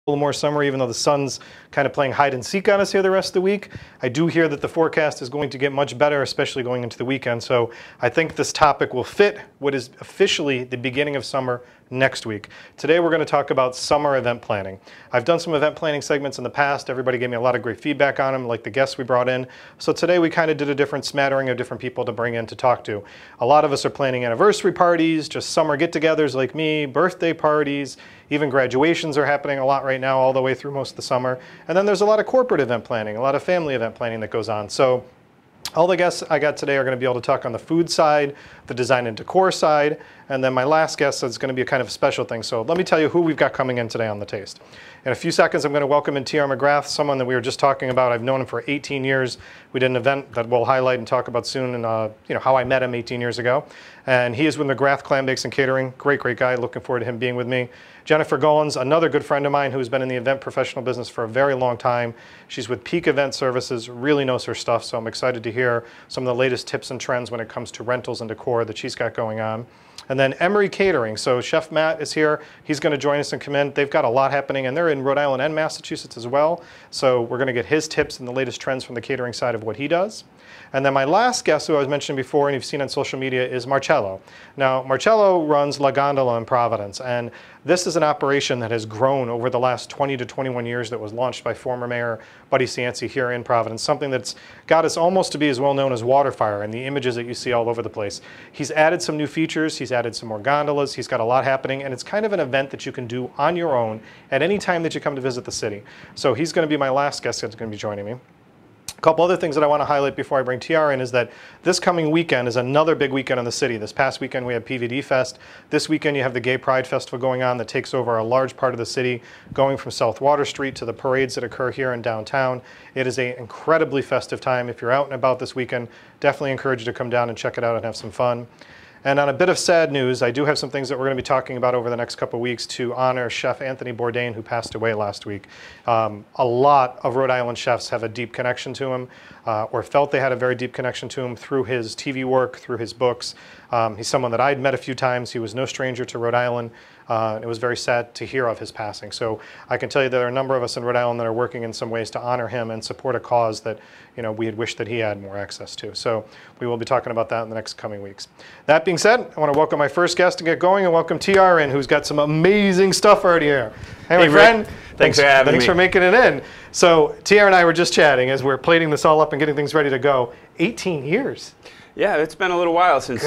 little more summer, even though the sun's kind of playing hide and seek on us here the rest of the week. I do hear that the forecast is going to get much better, especially going into the weekend. So I think this topic will fit what is officially the beginning of summer next week. Today we're going to talk about summer event planning. I've done some event planning segments in the past. Everybody gave me a lot of great feedback on them, like the guests we brought in. So today we kind of did a different smattering of different people to bring in to talk to. A lot of us are planning anniversary parties, just summer get-togethers like me, birthday parties, even graduations are happening a lot right now all the way through most of the summer. And then there's a lot of corporate event planning, a lot of family event planning that goes on. So all the guests I got today are going to be able to talk on the food side, the design and decor side, and then my last guest is going to be a kind of special thing. So let me tell you who we've got coming in today on the Taste. In a few seconds, I'm going to welcome in TR McGrath, someone that we were just talking about. I've known him for 18 years. We did an event that we'll highlight and talk about soon, and how I met him 18 years ago. And he is with McGrath, Clambakes, and Catering. Great guy. Looking forward to him being with me. Jennifer Gollins, another good friend of mine who's been in the event professional business for a very long time. She's with Peak Event Services, really knows her stuff, so I'm excited to hear some of the latest tips and trends when it comes to rentals and decor that she's got going on. And then Emery Catering. So Chef Matt is here. He's going to join us and come in. They've got a lot happening, and they're in Rhode Island and Massachusetts as well. So we're going to get his tips and the latest trends from the catering side of what he does. And then my last guest, who I was mentioning before and you've seen on social media, is Marcello. Now, Marcello runs La Gondola in Providence, and this is an operation that has grown over the last 20 to 21 years that was launched by former Mayor Buddy Cianci here in Providence, something that's got us almost to be as well known as Waterfire and the images that you see all over the place. He's added some new features, he's added some more gondolas, he's got a lot happening, and it's kind of an event that you can do on your own at any time that you come to visit the city. So he's going to be my last guest that's going to be joining me. A couple other things that I want to highlight before I bring TR in is that this coming weekend is another big weekend in the city. This past weekend we had PVD Fest. This weekend you have the Gay Pride Festival going on that takes over a large part of the city, going from South Water Street to the parades that occur here in downtown. It is an incredibly festive time. If you're out and about this weekend, definitely encourage you to come down and check it out and have some fun. And on a bit of sad news, I do have some things that we're going to be talking about over the next couple of weeks to honor Chef Anthony Bourdain, who passed away last week. A lot of Rhode Island chefs have a deep connection to him, or felt they had a very deep connection to him through his TV work, through his books. He's someone that I'd met a few times. He was no stranger to Rhode Island. It was very sad to hear of his passing. So I can tell you there are a number of us in Rhode Island that are working in some ways to honor him and support a cause that we had wished that he had more access to. So we will be talking about that in the next coming weeks. That being said, I want to welcome my first guest to get going and welcome TR in, who's got some amazing stuff already here. Hey, my friend. Thanks for having me. Thanks for making it in. So TR and I were just chatting as we're plating this all up and getting things ready to go. 18 years. Yeah, it's been a little while since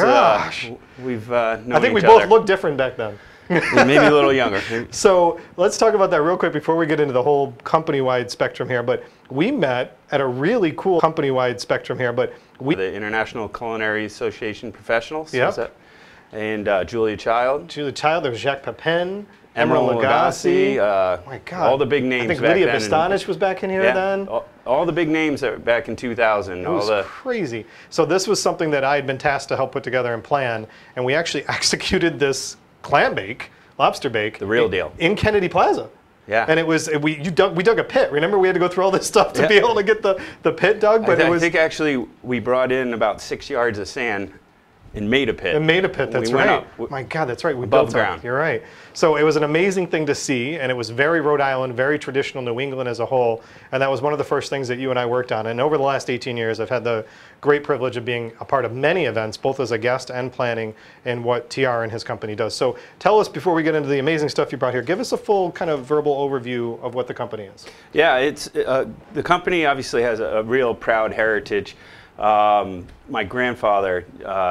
we've known each other. I think we both looked different back then. Maybe a little younger. So let's talk about that real quick before we get into the whole company-wide spectrum here. But we met at a really cool company-wide spectrum here. But the International Culinary Association Professionals. Yep. And Julia Child. Julia Child. There's Jacques Pepin. Emerald Lagasse. My God. All the big names. I think back Lydia then. Bastanish was back in here then. All the big names that were back in 2000. It was crazy. So this was something that I had been tasked to help put together and plan. And we actually executed this clam bake, lobster bake. The real deal. In Kennedy Plaza. Yeah. And it was, we dug a pit. Remember, we had to go through all this stuff to be able to get the pit dug? But I think actually we brought in about 6 yards of sand and made a pit. And made a pit, that's right. My God, that's right. We above built ground. You're right. So it was an amazing thing to see, and it was very Rhode Island, very traditional New England as a whole, and that was one of the first things that you and I worked on. And over the last 18 years, I've had the great privilege of being a part of many events, both as a guest and planning in what TR and his company does. So tell us, before we get into the amazing stuff you brought here, give us a full kind of verbal overview of what the company is. Yeah, it's the company obviously has a real proud heritage. My grandfather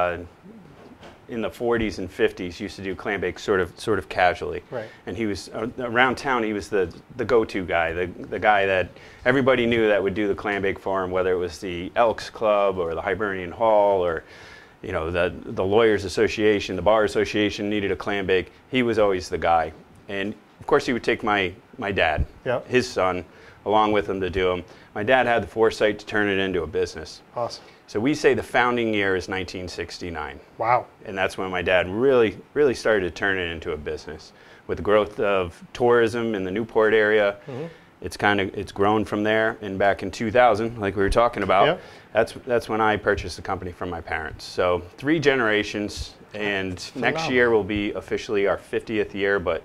in the 40s and 50s used to do clambakes sort of casually. Right. And he was around town. He was the go-to guy, the guy that everybody knew that would do the clambake for him, whether it was the Elks Club or the Hibernian Hall or the Lawyers Association, the Bar Association needed a clambake. He was always the guy. And of course he would take my dad, his son, along with him to do them. My dad had the foresight to turn it into a business. Awesome. So we say the founding year is 1969. Wow. And that's when my dad really started to turn it into a business. With the growth of tourism in the Newport area, it's grown from there. And back in 2000, like we were talking about, that's when I purchased the company from my parents. So 3 generations, and next year will be officially our 50th year, but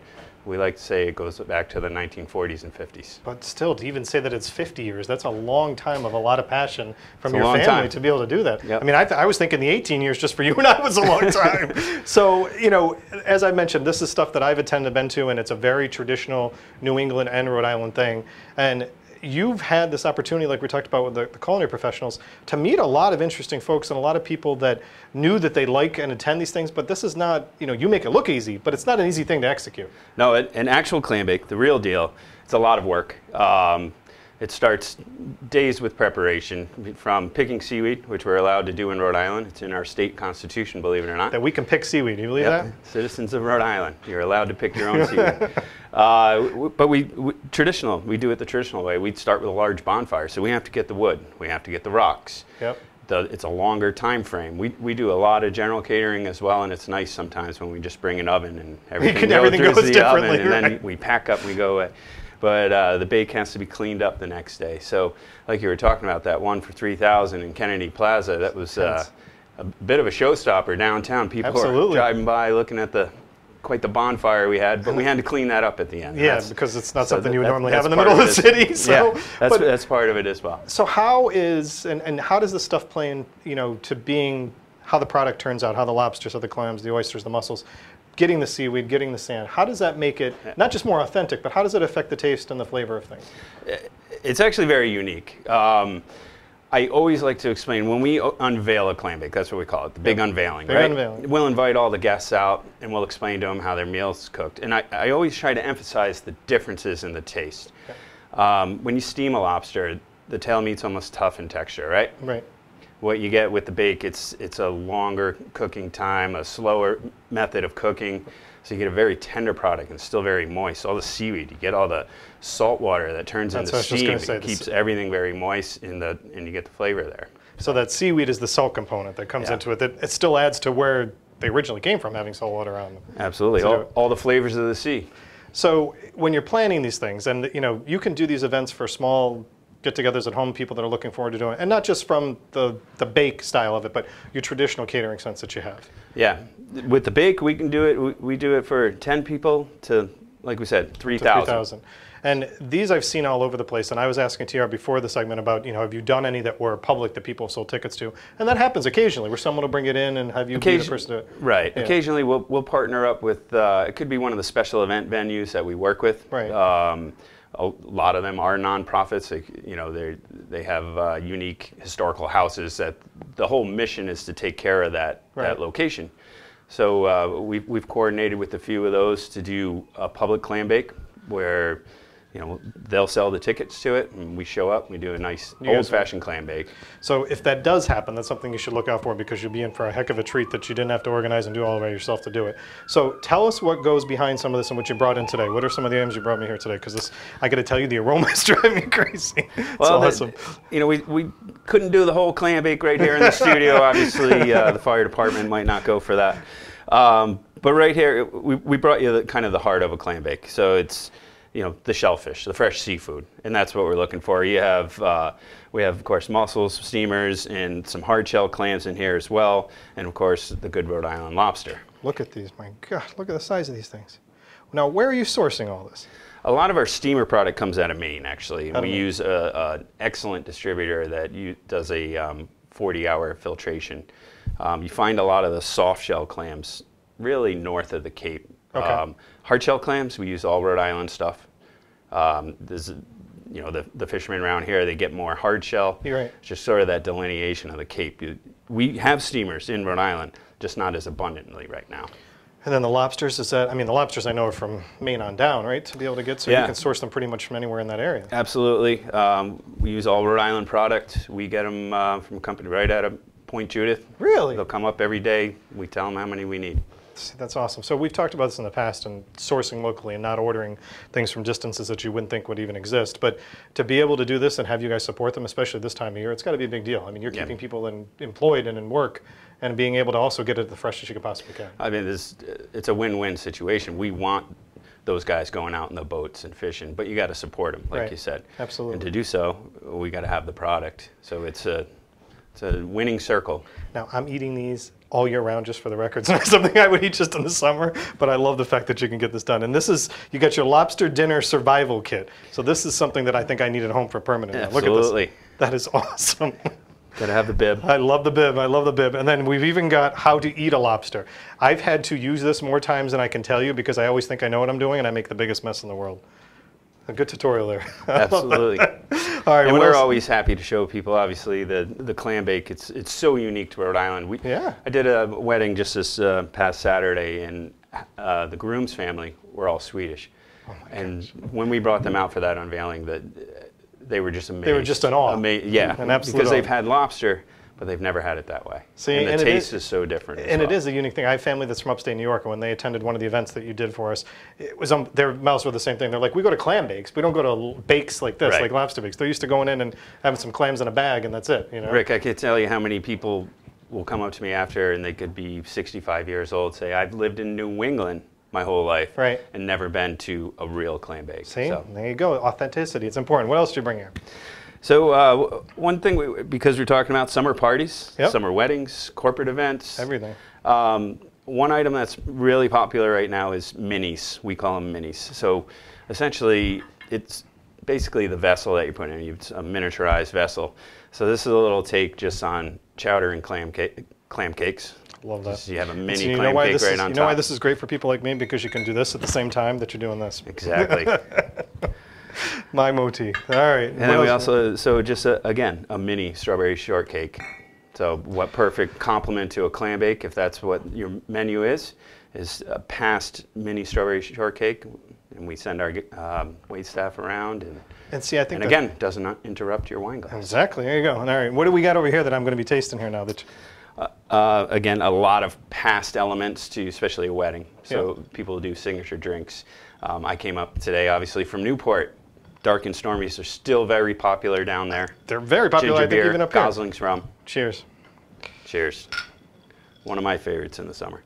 We like to say it goes back to the 1940s and 50s. But still, to even say that it's 50 years, that's a long time of a lot of passion from It's a your long family time. to be able to do that. Yep. I mean, I was thinking the 18 years just for you and I was a long time. So, you know, as I mentioned, this is stuff that I've been to, and it's a very traditional New England and Rhode Island thing. And you've had this opportunity, like we talked about with the culinary professionals, to meet a lot of interesting folks and a lot of people that knew that they like and attend these things, but this is not, you know, you make it look easy, but it's not an easy thing to execute. No, an actual clam bake, the real deal, it's a lot of work. It starts days with preparation, from picking seaweed, which we're allowed to do in Rhode Island. It's in our state constitution, believe it or not. That we can pick seaweed, do you believe Yep. that? Citizens of Rhode Island, you're allowed to pick your own seaweed. But we do it the traditional way. We'd start with a large bonfire, so we have to get the wood, we have to get the rocks. Yep. It's a longer time frame. We do a lot of general catering as well, and it's nice sometimes when we just bring an oven and everything goes through the differently, oven, and then right? we pack up and we go away. But the bake has to be cleaned up the next day. So, like you were talking about, that one for 3,000 in Kennedy Plaza, that was a bit of a showstopper downtown. People were driving by looking at quite the bonfire we had, but we had to clean that up at the end. Yeah, because it's not something you would normally have in the middle of the city. So, yeah, that's part of it as well. So how is, and how does this stuff play in, you know, to being, how the product turns out, how the lobsters, how the clams, the oysters, the mussels, getting the seaweed, getting the sand, how does that make it not just more authentic, but how does it affect the taste and the flavor of things? It's actually very unique. I always like to explain, when we unveil a clam bake, that's what we call it, the big unveiling, right? Unveiling. We'll invite all the guests out and we'll explain to them how their meal's cooked. And I always try to emphasize the differences in the taste. Okay. When you steam a lobster, the tail meat's almost tough in texture, right? Right. What you get with the bake, it's a longer cooking time, a slower method of cooking, so you get a very tender product and still very moist. All the seaweed, you get all the salt water that turns into steam. It keeps everything very moist, and you get the flavor there. So that seaweed is the salt component that comes into it. It still adds to where they originally came from, having salt water on them. Absolutely, all the flavors of the sea. So when you're planning these things, and you know, you can do these events for small get-togethers at home, people that are looking forward to doing it, and not just from the bake style of it, but your traditional catering sense that you have. Yeah, with the bake, we can do it. We do it for 10 people to, like we said, 3,000. 3,000. And these I've seen all over the place. And I was asking TR before the segment about, you know, have you done any that were public that people sold tickets to? And that happens occasionally, where someone will bring it in and have you be the person to. Right. Yeah. Occasionally, we'll partner up with. It could be one of the special event venues that we work with. Right. A lot of them are nonprofits. You know, they have unique historical houses that the whole mission is to take care of that location. So we've coordinated with a few of those to do a public clam bake where, you know, they'll sell the tickets to it, and we show up and we do a nice old-fashioned clam bake. So if that does happen, that's something you should look out for, because you'll be in for a heck of a treat that you didn't have to organize and do all by yourself to do it. So tell us what goes behind some of this and what you brought in today. What are some of the items you brought me here today? Because this, I got to tell you, the aroma is driving me crazy. It's awesome. You know, we couldn't do the whole clam bake right here in the studio. Obviously, the fire department might not go for that. But right here, we brought you kind of the heart of a clam bake. So it's, you know, the shellfish, the fresh seafood, and that's what we're looking for. You have, we have, of course, mussels, steamers, and some hard shell clams in here as well, and of course, the good Rhode Island lobster. Look at these, my God, look at the size of these things. Now, where are you sourcing all this? A lot of our steamer product comes out of Maine, actually. We use an excellent distributor that does a 40-hour filtration. You find a lot of the soft shell clams really north of the Cape. Okay. Hard shell clams, we use all Rhode Island stuff. There's, you know, the fishermen around here, they get more hard shell. You're right. It's just sort of that delineation of the Cape. We have steamers in Rhode Island, just not as abundantly right now. And then the lobsters, is that, I mean, the lobsters I know are from Maine on down, right, to be able to get, so you can source them pretty much from anywhere in that area. Absolutely. We use all Rhode Island product. We get them from a company right out of Point Judith. Really? They'll come up every day. We tell them how many we need. That's awesome. So we've talked about this in the past, and sourcing locally and not ordering things from distances that you wouldn't think would even exist. But to be able to do this and have you guys support them, especially this time of year, it's got to be a big deal. I mean, you're keeping people employed and in work, and being able to also get it the freshest you could possibly can. I mean, it's a win-win situation. We want those guys going out in the boats and fishing, but you got to support them, like you said. Absolutely. And to do so, we got to have the product. So it's a winning circle. Now, I'm eating these all year round, just for the record. It's not something I would eat just in the summer, but I love the fact that you can get this done. And this is, you got your lobster dinner survival kit. So this is something that I think I need at home for permanent. Absolutely. Look at this. That is awesome. Gotta have the bib. I love the bib. I love the bib. And then we've even got how to eat a lobster. I've had to use this more times than I can tell you because I always think I know what I'm doing and I make the biggest mess in the world. A good tutorial there. Absolutely. All right, and we're always happy to show people, obviously, the clam bake. It's so unique to Rhode Island. I did a wedding just this past Saturday, and the groom's family were all Swedish. Oh and when we brought them out for that unveiling, they were just amazed. They were just in awe. Yeah, because they've had lobster, but they've never had it that way. See, and the taste is so different. And it is a unique thing. I have family that's from upstate New York, and when they attended one of the events that you did for us, it was their mouths were the same thing. They're like, we go to Clambakes. We don't go to bakes like this, like lobster bakes. They're used to going in and having some clams in a bag, and that's it. You know? Rick, I can't tell you how many people will come up to me after, and they could be 65 years old, say, I've lived in New England my whole life and never been to a real clam bake. See, there you go. Authenticity. It's important. What else do you bring here? So one thing, because we're talking about summer parties, summer weddings, corporate events. Everything. One item that's really popular right now is minis. We call them minis. So essentially, it's basically the vessel that you put in. It's a miniaturized vessel. So this is a little take just on chowder and clam cakes. Love that. So you have a mini clam cake right on top. You know why this is great for people like me? Because you can do this at the same time that you're doing this. Exactly. My motif. All right. And then we also, so just again, a mini strawberry shortcake. So what perfect complement to a clam bake, if that's what your menu is a past mini strawberry shortcake. And we send our wait staff around. And see, I think again, doesn't interrupt your wine glass. Exactly. There you go. All right. What do we got over here that I'm going to be tasting here now? Again, a lot of past elements to especially a wedding. So people do signature drinks. I came up today, obviously, from Newport. Dark and Stormies are still very popular down there. They're very popular, Ginger beer, even up here. Gosling's rum. Cheers. Cheers. One of my favorites in the summer.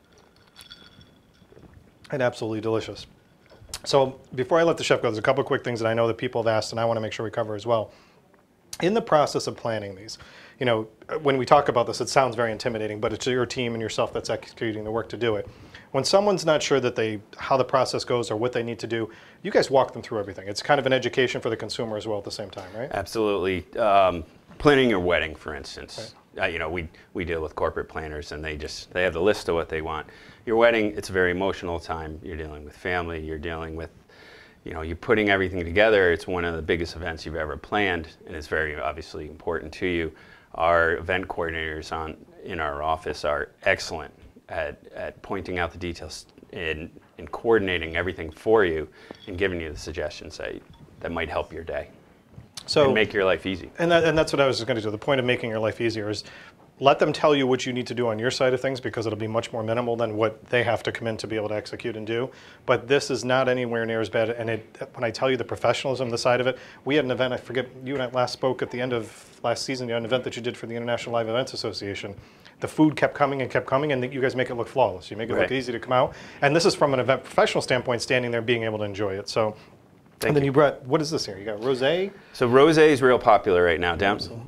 And absolutely delicious. So before I let the chef go, there's a couple of quick things that I know that people have asked and I want to make sure we cover as well. In the process of planning these, you know, when we talk about this, it sounds very intimidating, but it's your team and yourself that's executing the work to do it. When someone's not sure that how the process goes or what they need to do, you guys walk them through everything. It's kind of an education for the consumer as well at the same time, right? Absolutely. Planning your wedding, for instance. You know, we deal with corporate planners and they have the list of what they want. Your wedding, it's a very emotional time. You're dealing with family, you're dealing with, you know, you're putting everything together. It's one of the biggest events you've ever planned, and it's very obviously important to you. Our event coordinators in our office are excellent at pointing out the details and coordinating everything for you and giving you the suggestions that might help your day. And make your life easy. And that's what I was just going to do. The point of making your life easier is let them tell you what you need to do on your side of things because it'll be much more minimal than what they have to come in to be able to execute and do. But this is not anywhere near as bad. And when I tell you the professionalism, the side of it, we had an event, I forget, you and I last spoke at the end of last season, you had an event that you did for the International Live Events Association. The food kept coming, and you guys make it look flawless. You make it look easy to come out. And this is from an event professional standpoint, standing there being able to enjoy it. So. And then you brought, what is this here? You got rosé? So rosé is real popular right now.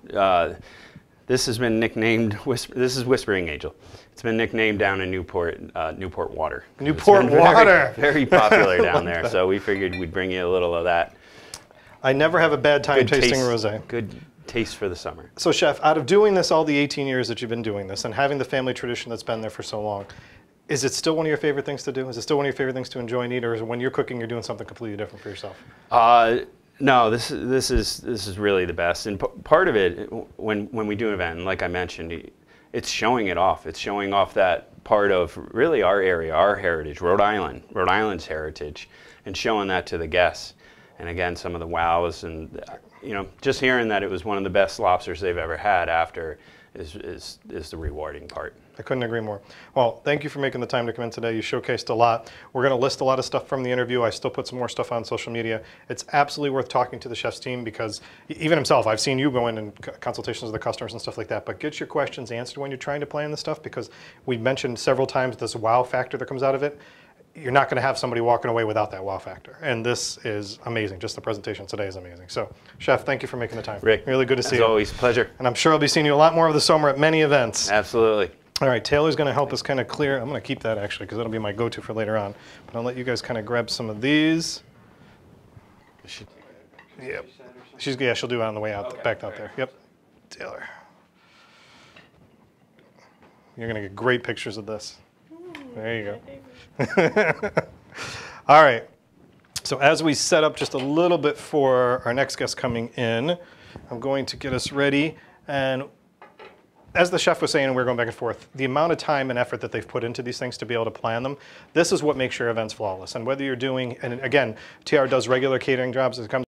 This has been nicknamed, this is Whispering Angel. It's been nicknamed down in Newport, Newport Water. Newport Water! Very popular down there, so we figured we'd bring you a little of that. I never have a bad time tasting rosé. Good taste for the summer. So Chef, out of doing this all the 18 years that you've been doing this and having the family tradition that's been there for so long, is it still one of your favorite things to do? Is it still one of your favorite things to enjoy and eat, or is it when you're cooking, you're doing something completely different for yourself? No, this is really the best. And part of it, when we do an event, and like I mentioned, it's showing it off. It's showing off that part of really our area, our heritage, Rhode Island's heritage, and showing that to the guests. And again, some of the wows, and you know, just hearing that it was one of the best lobsters they've ever had after is the rewarding part. I couldn't agree more. Well, thank you for making the time to come in today. You showcased a lot. We're going to list a lot of stuff from the interview. I still put some more stuff on social media. It's absolutely worth talking to the chef's team because even himself, I've seen you go in and consultations with the customers and stuff like that, but get your questions answered when you're trying to plan this stuff because we mentioned several times this wow factor that comes out of it. You're not going to have somebody walking away without that wow factor. And this is amazing. Just the presentation today is amazing. So, Chef, thank you for making the time. Rick, really good to see you. As always, pleasure. And I'm sure I'll be seeing you a lot more of the summer at many events. Absolutely. All right, Taylor's going to help us kind of clear. I'm going to keep that actually because that'll be my go-to for later on. But I'll let you guys kind of grab some of these. Yep. She'll do it on the way out, back out there. Yep. Taylor. You're going to get great pictures of this. There you go. All right. So as we set up just a little bit for our next guest coming in, I'm going to get us ready. And as the chef was saying, and we're going back and forth, the amount of time and effort that they've put into these things to be able to plan them, this is what makes your events flawless. And whether you're doing, and again, TR does regular catering jobs as it comes